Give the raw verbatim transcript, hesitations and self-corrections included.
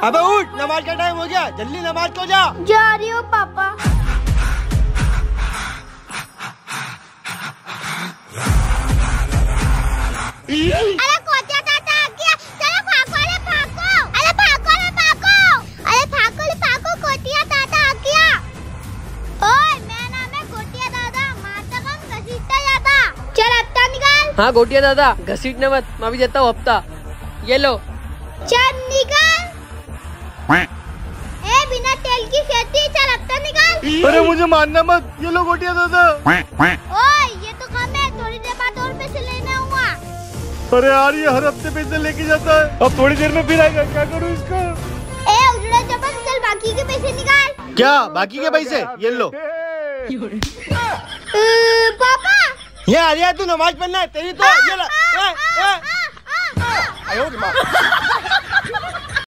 अबे उठ, नमाज का टाइम हो गया, जल्दी नमाज को जा। जा रही हूँ पापा। अरे कोटिया दादा आ गया, चलो भागो रे भागो, अरे भागो रे भागो, अरे भागो रे भागो, कोटिया दादा आ गया। ओए मेरा नाम है कोटिया दादा, माता कम घसीटता जाता। चल हफ्ता निकाल। हाँ कोटिया दादा घसीटने मत, मैं भी देता हूँ हफ्ता, ये लो। चल निकाल। ए बिना तेल की खेती, चल हफ्ता निकाल। अरे मुझे मारना मत, ये लो कोटिया दादा। ओए ये तो कम है, थोड़ी देर बाद और पैसे लेना हुआ। अरे यार ये हर हफ्ते पैसे लेके जाता है, अब थोड़ी देर में फिर आएगा, क्या करूँ इसका। ए उजड़ा चपल, चल बाकी के पैसे निकाल। क्या बाकी के पैसे, ये लो। ए, पापा ये आ रहा है, तू नमाज पढ़ना है तेरी तो। ये ला। ए, ए, ए, ए, ए, ए, ए, ए, ए, ए, ए, ए, ए, ए, ए,